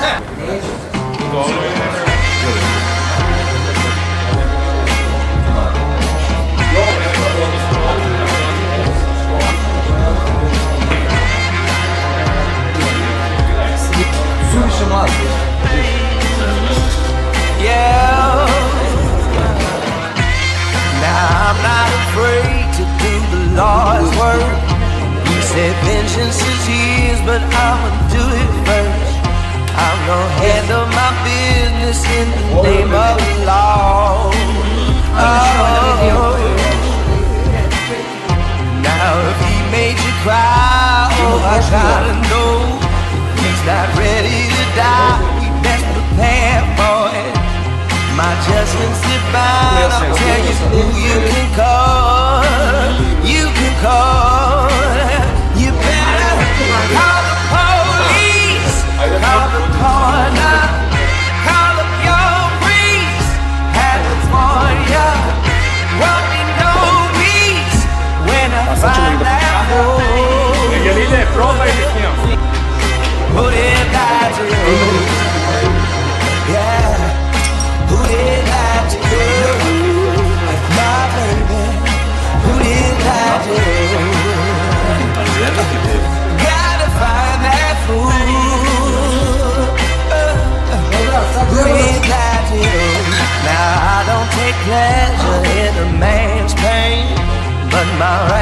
Vengeance is his, but I'ma do it first. I'm gonna handle my business in the name of the law. Now if he made you cry, oh, I gotta know he's not ready to die. We best prepare for it. My judgment's divine. I'll tell you who you can call. You can call. You better call the police, call the coroner, call up your priest, have it for ya. Won't be no peace when I find that hole. Who did that to you? Yeah, who did that to you? My baby, who did that to you? Gotta find that fool. Who did that to you? Now I don't take pleasure in a man's pain, but my